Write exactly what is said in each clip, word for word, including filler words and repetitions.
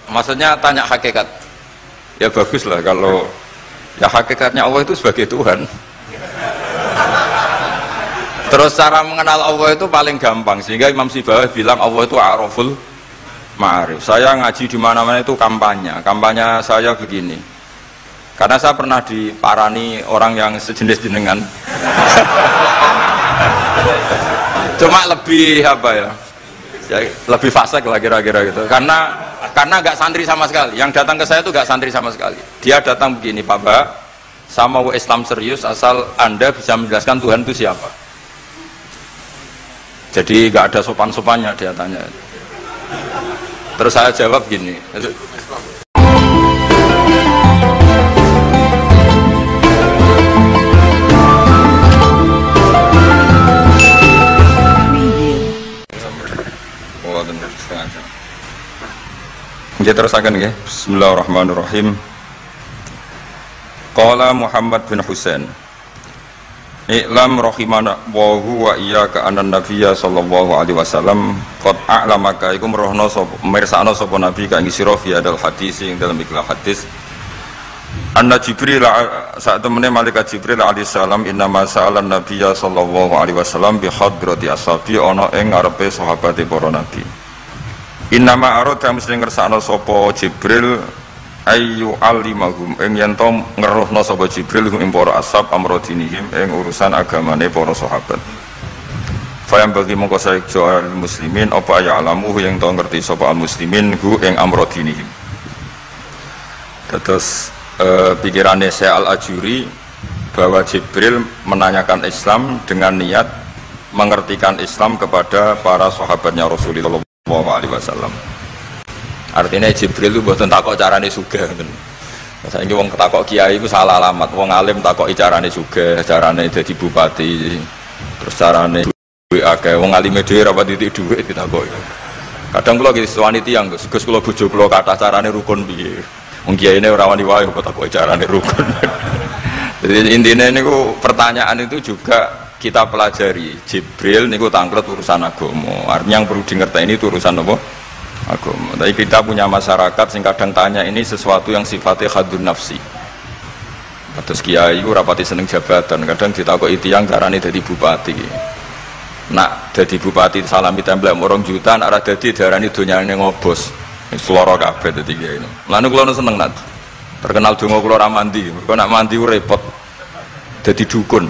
maksudnya tanya hakikat. Ya bagus lah kalau ya hakikatnya Allah itu sebagai Tuhan. Terus cara mengenal Allah itu paling gampang, sehingga Imam Sibawayh bilang Allah itu a'raful ma'arif. Saya ngaji di mana-mana itu kampanye. Kampanye saya begini. Karena saya pernah diparani orang yang sejenis jenengan. Cuma lebih apa ya? Ya lebih fasik lah kira-kira gitu. Karena karena nggak santri sama sekali. Yang datang ke saya itu nggak santri sama sekali. Dia datang begini, Pak Mbak, sama Islam serius asal Anda bisa menjelaskan Tuhan itu siapa. Jadi nggak ada sopan-sopannya dia tanya. Terus saya jawab gini. Kita terusakan ya. Bismillahirrahmanirrahim. Qala Muhammad bin Husain. I'lam rahimana wa huwa iyyaka anan nabiyya sallallahu alaihi wasallam qad a'lamaka iku merohno sapa mirsakno sapa nabi kang sira fi hadal hadis ing dalam ikhlas hadis. Anna Jibril saat temene malaikat Jibril alaihi salam innama sa'alan nabiyya sallallahu alaihi wasallam bi hadrati ashabi ana ing ngarepe sahabate para nabi. Innama arada mesti ngersakno sapa Jibril ayu alimahum ing yen to ngeruhna sapa Jibril ing para ashab amrodinihim ing urusan agamane para sahabat. Fayam bagi mongko saejo al muslimin apa ya alamu yang to ngerti sapa al muslimin hu ing amrodinihim. Terus eh, pikirannya Syekh Al-Ajuri bahwa Jibril menanyakan Islam dengan niat mengertikan Islam kepada para sahabatnya Rasulullah sallallahu alaihi wasallam. Artinya Jibril itu mboten takok carane sugih ngoten. Saiki wong takok kiai iku salah alamat. Wong alim takok carane sugih, carane dadi bupati, terus carane duwe akeh. Wong alime dhewe ra pati dhuwit ditakoki. Kadang kula iki suwani tiyang, Gus, Gus kula bojo kula kathah carane rukun piye. Wong kiyaine ora wani wae kok takoki carane rukun. Jadi intinya niku pertanyaan itu juga kita pelajari. Jibril niku tangklet urusan agama. Artinya yang perlu dingerteni itu urusan apa? Agama. Tapi kita punya masyarakat sing kadang tanya ini sesuatu yang sifatnya khadun nafsi. Terus kiai ku rapati seneng jabatan, kadang ditakoki tiyang carane dadi bupati. Nak dadi bupati salami templek orang jutaan arah dadi darani donyane ngobos. Wis lara kabeh dadi kiai. Lan kula seneng nak terkenal donga kula ra mandi. Kok nak mandi ku repot. Dadi dukun.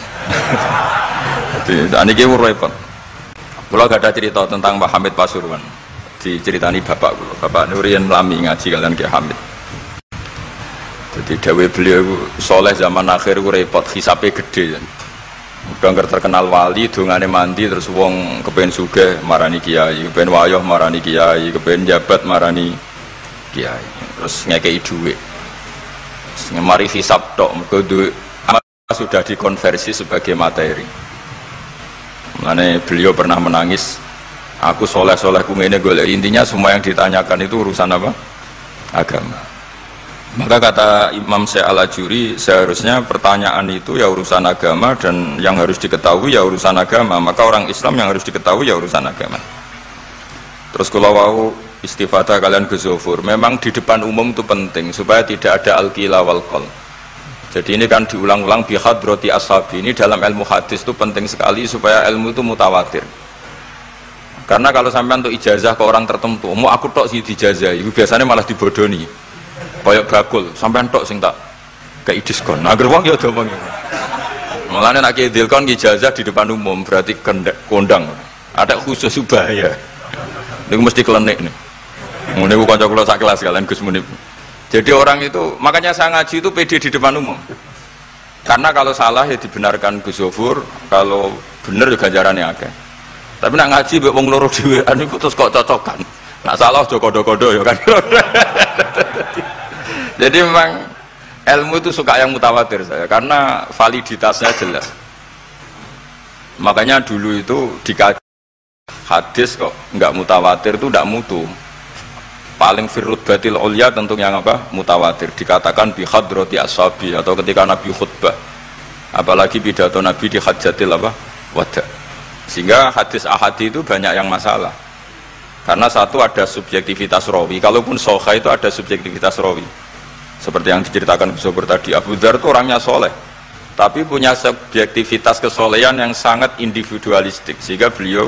Jadi niki ku repot. Kula gak ada cerita tentang Pak Hamid Pasuruan. Diceritani bapak kula, Bapak Nurian lami ngaji kalian Ki Hamid. Jadi dawuh beliau soleh zaman akhir ku repot, hisabe gede. Udah terkenal wali, dongane mandi terus wong kepen sugih marani kiai, kepen wayoh marani kiai, kepen jabat marani kiai. Terus ngekei dhuwit. Mari hisab tok, mergo duwe sudah dikonversi sebagai materi. Makanya beliau pernah menangis, aku soleh-soleh kumene golek. Intinya semua yang ditanyakan itu urusan apa? Agama. Maka kata Imam Syekh Al-Ajuri, seharusnya pertanyaan itu ya urusan agama, dan yang harus diketahui ya urusan agama. Maka orang Islam yang harus diketahui ya urusan agama. Terus kalau wau istifadah kalian gezofur, memang di depan umum itu penting supaya tidak ada al-qila wal qol. Jadi ini kan diulang-ulang bihadrati ashabi. Ini dalam ilmu hadis itu penting sekali supaya ilmu itu mutawatir. Karena kalau sampai untuk ijazah ke orang tertentu, mau aku tok sih dijazah, itu biasanya malah dibodoni. Kayak bakul, sampai tok sing tak kayak diskon. Agar wong ya doang. Malah nek ki dilkon ijazah di depan umum berarti kondang. Ada khusus bahaya. Niku mesti klenik nih. Ngene ku kanca kula sak kelas kalian Gus Munib. Jadi orang itu, makanya saya ngaji itu pede di depan umum. Karena kalau salah ya dibenarkan Gus Zofur, kalau bener juga ganjarannya akeh. Tapi nak ngaji mbek wong loro dhewean iku terus kok cocokan. Nak salah aja kodo-kodo ya kan. Jadi memang ilmu itu suka yang mutawatir saya, karena validitasnya jelas. Makanya dulu itu dikaji hadis kok nggak mutawatir itu nggak mutu. Paling firrut batil ulya tentu yang apa? Mutawatir. Dikatakan bi hadrati ashabi, atau ketika Nabi khutbah, apalagi pidato Nabi di hajatil apa? Wada. Sehingga hadis ahadi itu banyak yang masalah. Karena satu ada subjektivitas rawi, kalaupun soha itu ada subjektivitas rawi. Seperti yang diceritakan Gus Sobur tadi, Abu Dzar itu orangnya soleh, tapi punya subjektivitas kesolehan yang sangat individualistik, sehingga beliau.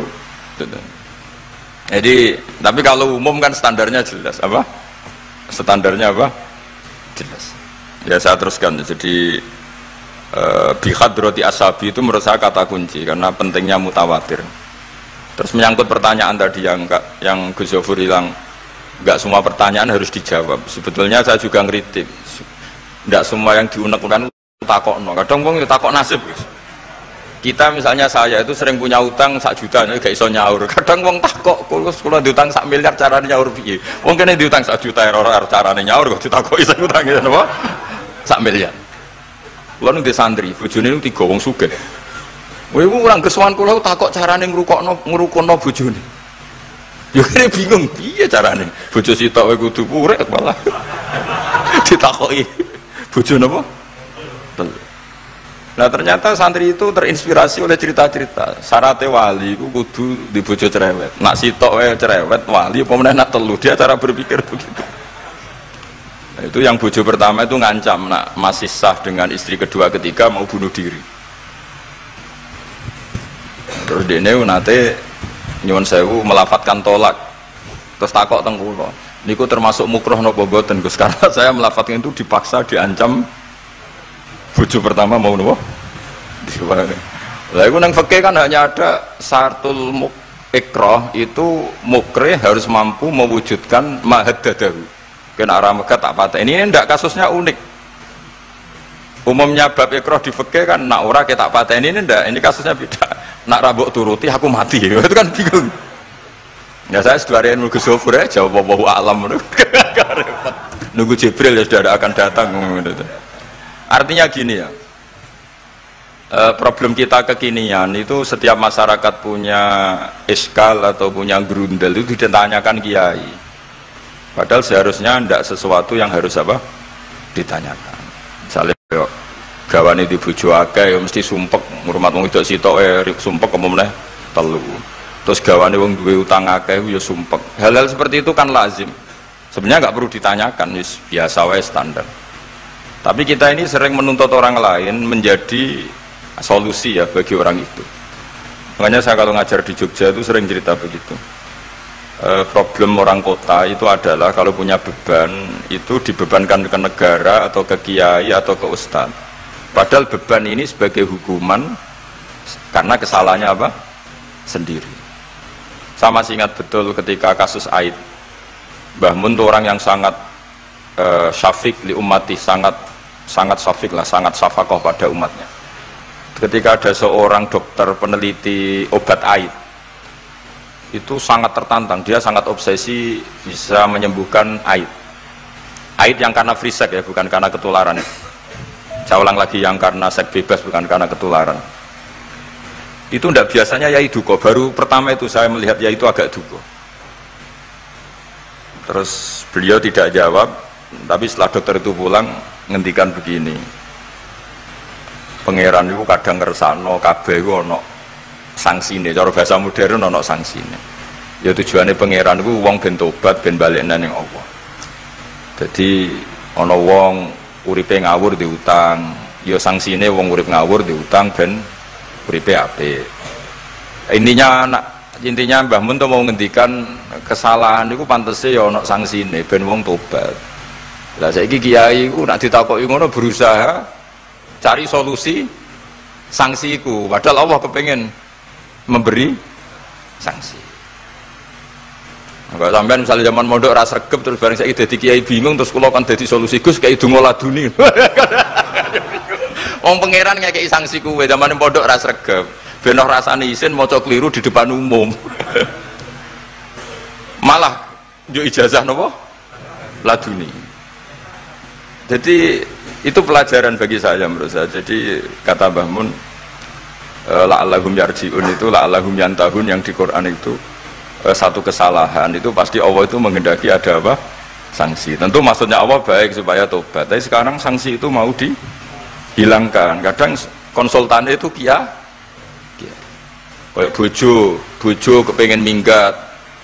Jadi, tapi kalau umum kan standarnya jelas, apa? Standarnya apa? Jelas. Ya saya teruskan. Jadi eh, bihadroti ashabi itu menurut saya kata kunci karena pentingnya mutawatir. Terus menyangkut pertanyaan tadi yang yang Gus Zofur hilang, nggak semua pertanyaan harus dijawab. Sebetulnya saya juga ngeritik, nggak semua yang diunek-unek takok no. Kadang wong takok nasib. Kita misalnya saya itu sering punya utang sak juta, nggak iso nyaur. Kadang wong takok, kalau kalau diutang sak miliar caranya nyaur piye? Wong kene diutang sak juta ora carane nyaur kok ditakoki sak utang gitu napa? Sak miliar. Kulo ning santri, bojone niku tiga wong sugih. Kowe urang kesuwan kula takok carane ngrukokno ngrukono bojone. Ya kene bingung piye carane. Bojo sitok kowe kudu urip malah. Ditakoki bojo napa? Nah ternyata santri itu terinspirasi oleh cerita-cerita. Syaratnya wali itu kudu di bojo cerewet. Nak sitok wae cerewet wali apa meneh nak telu, dia cara berpikir begitu. Nah, itu yang bojo pertama itu ngancam nak masih sah dengan istri kedua ketiga mau bunuh diri. Terus dene nate nyuwun sewu melafatkan tolak. Terus takok teng kula. Niku termasuk mukroh napa mboten Gus? Karena saya melafatkan itu dipaksa diancam bojo pertama mau nopo? Lah iku nang fikih kan hanya ada syaratul ikrah itu mukre harus mampu mewujudkan mahaddadahu. Kena arah Mekah tak patah. Ini ndak kasusnya unik. Umumnya bab ikrah di fikih kan nak ora ke tak patah ini ndak. Ini kasusnya beda. Nak rabuk turuti aku mati. Itu kan bingung. Ya saya seduarian Gus Zofur ya jawab wallahu alam. Nunggu Jibril ya sudah akan datang gitu. Artinya gini ya, e, problem kita kekinian itu setiap masyarakat punya iskal atau punya grundel itu ditanyakan kiai. Padahal seharusnya tidak sesuatu yang harus apa ditanyakan. Misalnya yuk, gawane di bojo akeh ya mesti sumpek, ngurmat wong wedok sitok eh sumpek kemene telu. Terus gawane wong duwe utang akeh ya sumpek. Hal-hal seperti itu kan lazim. Sebenarnya nggak perlu ditanyakan, wis biasa wae standar. Tapi kita ini sering menuntut orang lain menjadi solusi ya bagi orang itu. Makanya saya kalau ngajar di Jogja itu sering cerita begitu. E, problem orang kota itu adalah kalau punya beban itu dibebankan ke negara atau ke kiai atau ke ustadz. Padahal beban ini sebagai hukuman karena kesalahannya apa? Sendiri. Saya masih ingat betul ketika kasus Aid. Mbah Mun itu orang yang sangat e, syafiq li ummati, sangat sangat safik lah, sangat safakoh pada umatnya. Ketika ada seorang dokter peneliti obat aid, itu sangat tertantang, dia sangat obsesi bisa menyembuhkan aid. Aid yang karena free sex ya, bukan karena ketularan. Saya ulang lagi, yang karena seks bebas, bukan karena ketularan. Itu tidak biasanya yai duko, baru pertama itu saya melihat yai itu agak duko. Terus beliau tidak jawab, tapi setelah dokter itu pulang ngendikan begini, pangeran itu kadang ngersano kabeh itu ono sanksine, cara bahasa modern ono sanksine. Ya tujuannya pangeran itu wong ben tobat ben balik nang Allah. Jadi ono wong uripe ngawur diutang, ya sanksine wong urip ngawur diutang ben uripe apik. Intinya anak intinya Mbah Mun tuh mau ngendikan kesalahan itu pantese ya ono sanksine ben wong tobat. Lah saiki kiai ku nak ditakoki ngono berusaha cari solusi sanksi iku, padahal Allah kepengen memberi sanksi. Enggak sampean misalnya zaman mondok ra sregep terus bareng saiki dadi kiai bingung terus kula kan dadi solusi Gus kayak donga laduni. Wong pangeran ngekeki sanksi kuwe zaman mondok ra sregep. Ben ora rasane isin maca keliru di depan umum. Malah yo ijazah napa? Laduni. Jadi itu pelajaran bagi saya menurut saya. Jadi kata Mbah Mun, la'allahum yarji'un itu la'allahum yantahun yang di Quran itu satu kesalahan itu pasti Allah itu menghendaki ada apa? Sanksi. Tentu maksudnya Allah baik supaya tobat. Tapi sekarang sanksi itu mau dihilangkan. Kadang konsultannya itu kia, kia. Kayak bojo, bojo kepengen minggat,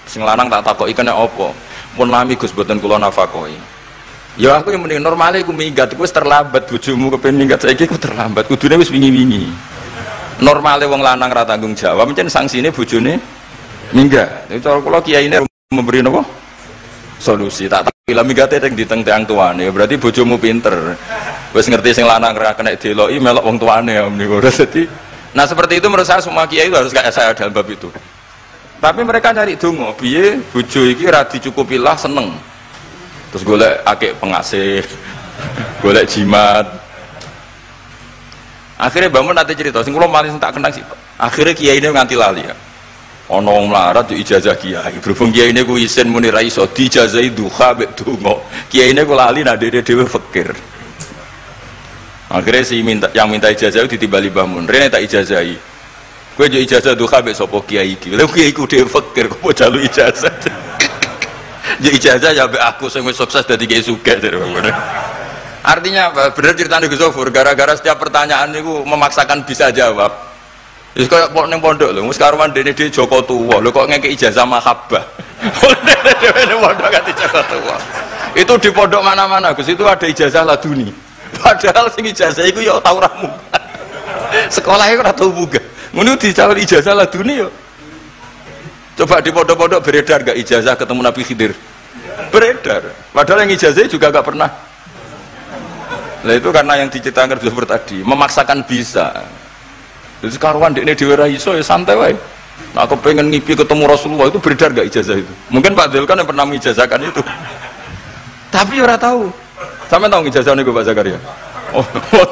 Sing lanang tak takoki kena apa? Mun lami Gus boten kula nafakoi. Ya aku yang mending normale aku minggat iku wis terlambat bojomu kepen minggat saiki aku terlambat. Kudune wis wingi-wingi. Normale wong lanang ra tanggung jawab, mencen sanksine bojone minggat. Itu cara kula kiyaine memberi napa? Solusi. Tak bila minggate teng diteng tang tuane, berarti bojomu pinter. Wis ngerti sing lanang ra kena deloki melok wong tuane ya niku. Dadi nah seperti itu menurut saya semua kiai itu harus kayak saya dalam bab itu. Tapi mereka cari dongo, piye bojo iki ra dicukupilah seneng. Terus golek akeh pengasih, golek jimat. Akhirnya bangun nanti cerita, sing kula malah tak kenang sih. Akhirnya kiai ini nganti lali ya. Ono wong melarat yo ijazah kiai. Berhubung kiai ini ku isin muni ra iso dijazahi duha mek donga. Kiai ini ku lali nak dhewe-dhewe fikir. Akhirnya si minta, yang minta ijazah ditimbali bangun. Rene tak ijazahi. Kowe yo ijazah duha mek sapa kiai iki. Lha kiai ku dhewe fikir kok jalu ijazah. Ya ijazah ya aku sing wis sukses dadi kiai sugih. Artinya apa? Bener ceritane Gus Zofur, gara-gara setiap pertanyaan niku memaksakan bisa jawab. Wis koyo ning pondok lho, wis karuan dene dhewe Joko tuwa. Lho kok ngeke ijazah mahabbah. Dhewe ning pondok ganti Joko tuwa. Itu di pondok mana-mana Gus, itu ada ijazah laduni. Padahal sing ijazah iku ya tau ra munggah. Sekolahnya ora tau munggah. Ngono dicalon ijazah laduni yo. Coba di pondok-pondok beredar gak ijazah ketemu Nabi Khidir? Beredar. Padahal yang ijazah juga gak pernah. Nah itu karena yang diceritakan seperti tadi, memaksakan bisa. Jadi karuan dekne dhewe ra iso ya santai wae. Nah aku pengen ngipi ketemu Rasulullah, itu beredar gak ijazah itu? Mungkin Pak Del kan yang pernah mengijazahkan itu. Tapi ora tahu. Sampe tahu ijazah niku Pak Zakaria? Oh,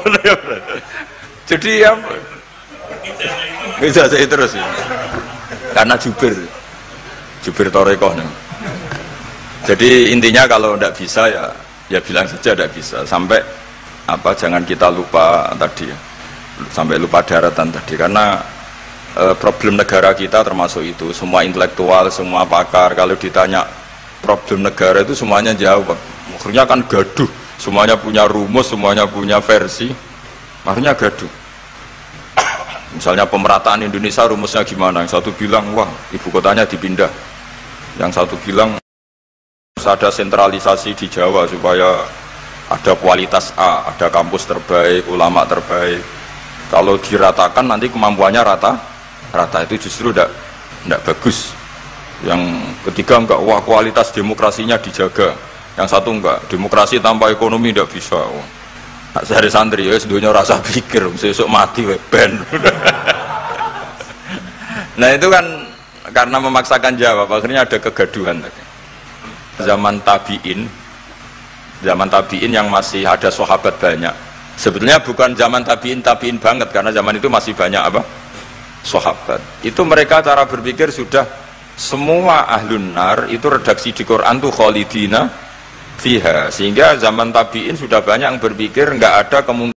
jadi ya ijazah terus ya. Karena jubir jubir Torekoh nih. Jadi intinya kalau tidak bisa ya ya bilang saja tidak bisa. Sampai apa jangan kita lupa tadi ya. Sampai lupa daratan tadi karena e, problem negara kita termasuk itu. Semua intelektual, semua pakar kalau ditanya problem negara itu semuanya jawab. Akhirnya kan gaduh. Semuanya punya rumus, semuanya punya versi. Akhirnya gaduh. Misalnya pemerataan Indonesia rumusnya gimana? Yang satu bilang, wah ibu kotanya dipindah. Yang satu bilang harus ada sentralisasi di Jawa supaya ada kualitas A, ada kampus terbaik, ulama terbaik. Kalau diratakan nanti kemampuannya rata, rata itu justru tidak tidak bagus. Yang ketiga enggak, wah kualitas demokrasinya dijaga. Yang satu enggak, demokrasi tanpa ekonomi tidak bisa. Wah. Sehari santri ya sedunia rasa pikir besok mati ben. Nah itu kan karena memaksakan jawab akhirnya ada kegaduhan. Zaman tabiin, zaman tabiin yang masih ada sahabat banyak. Sebetulnya bukan zaman tabiin tabiin banget karena zaman itu masih banyak apa? Sahabat. Itu mereka cara berpikir sudah semua ahlun nar itu redaksi di Quran tuh khalidina fiha, sehingga zaman tabiin sudah banyak yang berpikir nggak ada kemungkinan